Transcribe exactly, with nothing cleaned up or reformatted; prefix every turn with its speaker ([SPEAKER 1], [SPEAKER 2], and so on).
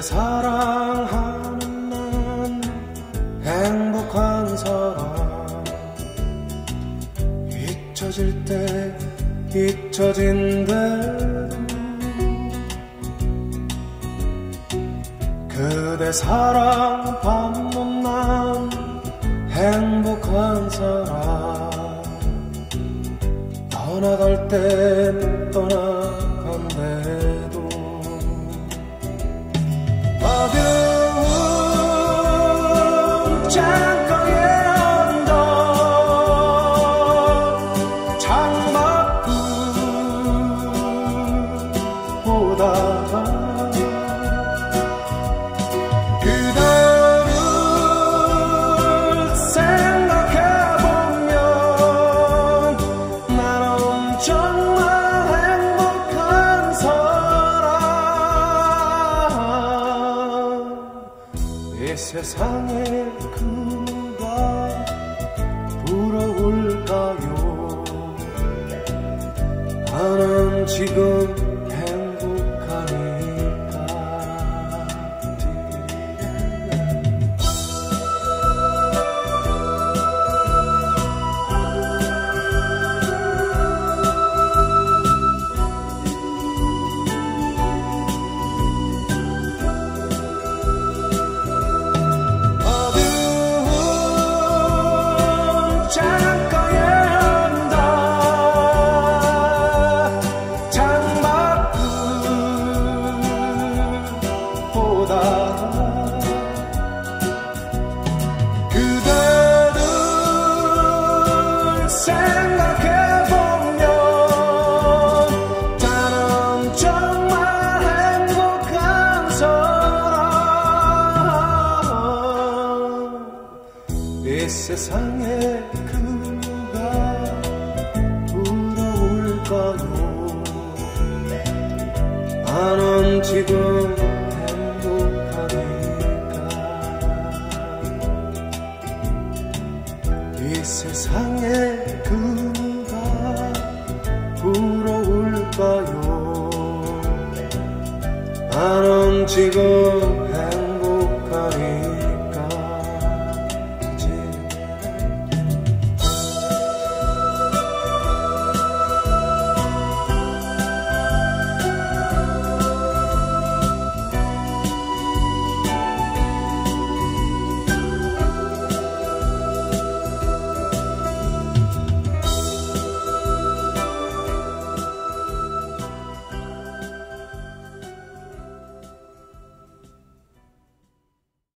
[SPEAKER 1] 사랑하는 난 행복한 사람 잊혀질 때 잊혀진 대로 그대 사랑 받는 난 행복한 사람 떠나갈 땐 떠나간대도 어두운 창가에 앉아 창밖을 보다가 그대를 생각해보면 나는 정말 행복한 사람 이 세상에 그가 부러울까요 나는 지금 행복하니까 어두운 창가에 앉아 창밖을 보다가 그대를 생각해보면 나는 정말 행복한 사람 이 세상에 그가 부러울까요 나는 지금 행복하니까 이 세상에 그가 부러울까요 나는 지금